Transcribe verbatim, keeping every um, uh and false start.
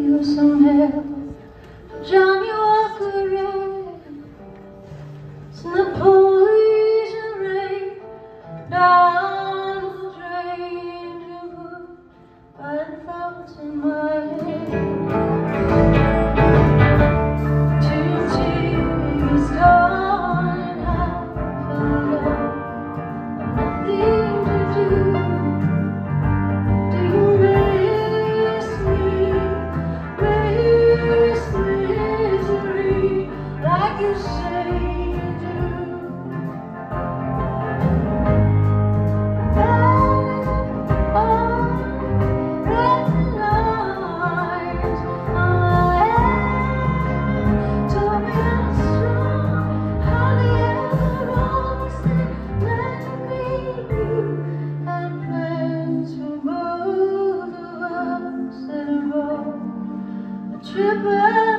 you some help. Johnny Walker Red, some Napoleon rain down the drain to put bad thoughts in my head. Two tears gone and I found out nothing to do. Do you miss me? Miss misery like you say you do? Triple